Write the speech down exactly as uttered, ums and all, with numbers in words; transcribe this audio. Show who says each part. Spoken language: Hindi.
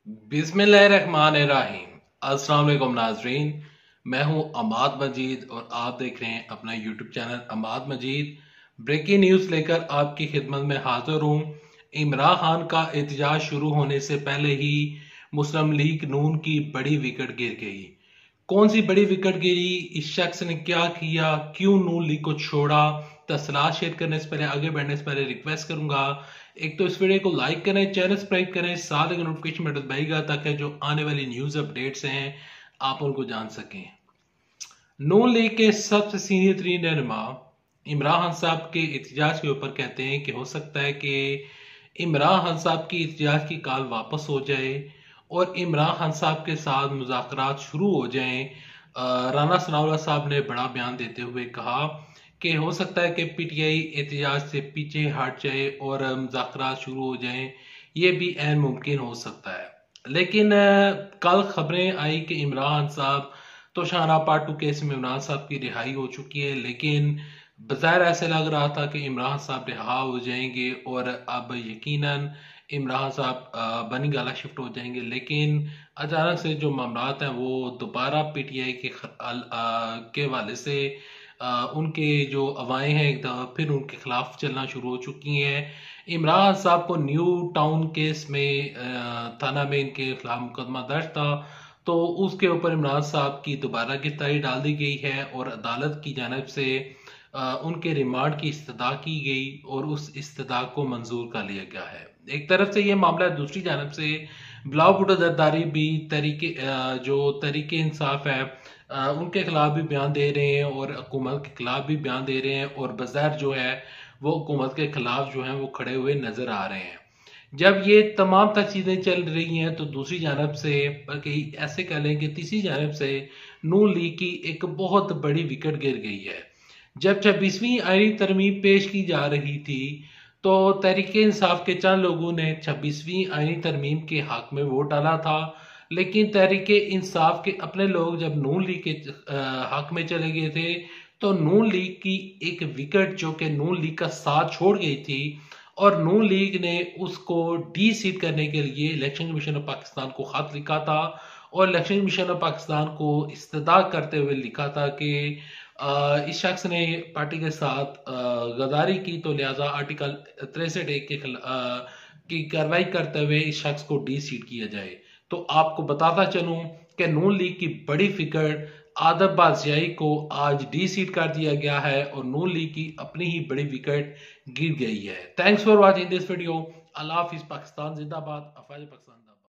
Speaker 1: बिस्मिल्लाहिर्रहमानिर्रहीम। अस्सलाम वालेकुम नाजरीन, मैं हूं अमाद मजीद और आप देख रहे हैं अपना YouTube channel Amad Majid. Breaking news लेकर आपकी खिदमत में हाजिर हूं। इमरान खान का एहतजाज शुरू होने से पहले ही मुस्लिम लीग नून की बड़ी विकेट गिर गई। कौन सी बड़ी विकेट गिरी, इस शख्स ने क्या किया, क्यों नून लीग को छोड़ा, तफसीलात शेयर करने से पहले, आगे बढ़ने से पहले रिक्वेस्ट करूंगा एक तो इस वीडियो को लाइक करें, चैनल सब्सक्राइब करें, साथ ही नोटिफिकेशन बटन दबाइएगा ताकि जो आने वाली न्यूज अपडेट्स हैं आप उनको जान सकें। नून लीग के सबसे सीनियर तरीन रहनुमा इमरान खान साहब के एहतजाज के ऊपर कहते हैं कि हो सकता है कि इमरान खान साहब की एहतजाज की कॉल वापस हो जाए और इमरान खान साहब के साथ मुज़ाकरात शुरू हो जाएं। अ, राना सनाउल्लाह साहब ने बड़ा बयान देते हुए कहा कि हो सकता है कि पीटीआई एहतजाज से पीछे हट जाए और मुज़ाकरात शुरू हो जाएं। ये भी ऐन मुमकिन हो सकता है। लेकिन अ, कल खबरें आई कि इमरान साहब तो शाहरा पार्ट टू केस में इमरान साहब की रिहाई हो चुकी है, लेकिन बज़ाहिर ऐसे लग रहा था कि इमरान साहब रिहा हो जाएंगे और अब यकीनन इमरान साहब अ, बनी गाला शिफ्ट हो जाएंगे। लेकिन अचानक से जो मामलात हैं वो दोबारा पीटीआई के ख- अल- अ, के हवाले से अ, उनके जो अवाएं हैं एक दफा फिर उनके खिलाफ चलना शुरू हो चुकी हैं। इमरान साहब को न्यू टाउन केस में अ, थाना में इनके खिलाफ मुकदमा दर्ज था, तो उसके ऊपर इमरान साहब की दोबारा गिरफ्तारी डाल दी गई है और अदालत की जानब से अ, उनके रिमांड की इस्तदा की गई और उस इस्तदा को मंजूर कर लिया गया है। एक तरफ से ये मामला है, दूसरी जानब से बिलावल भुट्टो जरदारी भी तरीके अ, जो तरीके इंसाफ है अ, उनके खिलाफ भी बयान दे रहे हैं और हुकूमत के खिलाफ भी बयान दे रहे हैं और बज़ाहिर जो है वो हुकूमत के खिलाफ जो है वो खड़े हुए नजर आ रहे हैं। जब ये तमाम तक चीजें चल रही हैं तो दूसरी जानब से, बल्कि ऐसे कह लें कि तीसरी जानब से नून लीग की एक बहुत बड़ी विकेट गिर गई है। जब छब्बीसवीं आईनी तरमीम पेश की जा रही थी तो तहरीक इंसाफ के चंद लोगों ने छब्बीसवीं आईनी तरमीम के हक में वोट डाला था, लेकिन तहरीक इंसाफ के अपने लोग जब नून लीग के अ, हक में चले गए थे तो नून लीग की एक विकेट जो कि नून लीग का साथ छोड़ गई थी और नून लीग ने उसको डी सीट करने के लिए इलेक्शन कमीशन ऑफ पाकिस्तान को खत लिखा था और इलेक्शन कमीशन ऑफ पाकिस्तान को इस्तदा करते हुए लिखा था कि अ, इस शख्स ने पार्टी के साथ अ, गद्दारी की, तो लिहाजा आर्टिकल तिरसठ एक के खिला- अ, की कार्रवाई करते हुए इस शख्स को डी सीट किया जाए। तो आपको बताता चलूं कि नून लीग की बड़ी फिकर आदम बादशाही को आज डी सीट कर दिया गया है और नून लीग की अपनी ही बड़ी विकेट गिर गई है। Thanks for watching this video. अल्लाह हाफिज। पाकिस्तान जिंदाबाद। अफवाज पाकिस्तान।